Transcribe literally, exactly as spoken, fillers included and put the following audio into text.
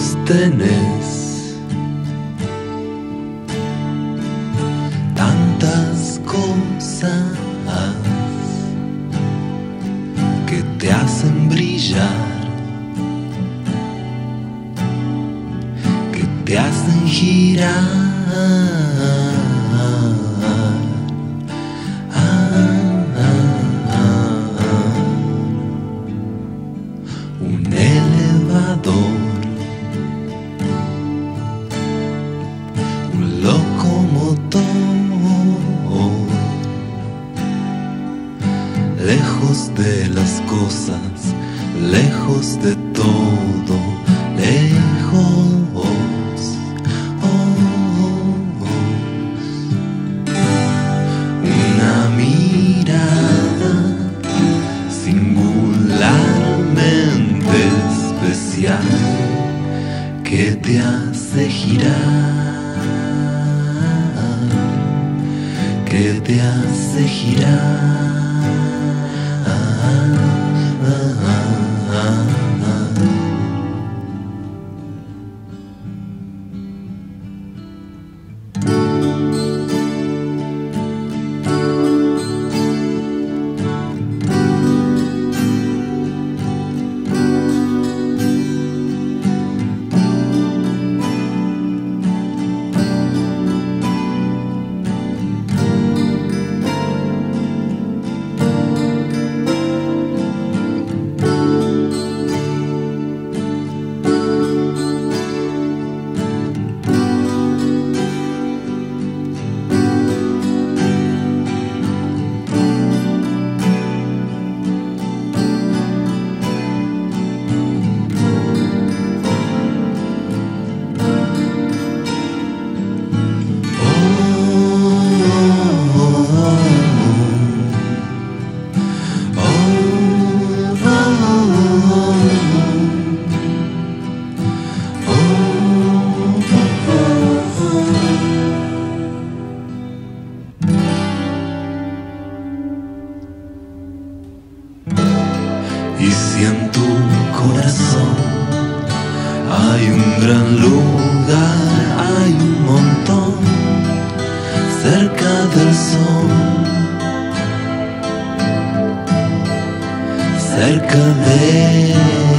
ojos tenés tantas cosas que te hacen brillar, que te hacen girar. Un elevador, un locomotor, lejos de las cosas, lejos de todo, lejos. Oh, una mirada singularmente especial que te hace girar, que te hace girar. Y si en tu corazón hay un gran lugar, hay un montón cerca del sol, cerca de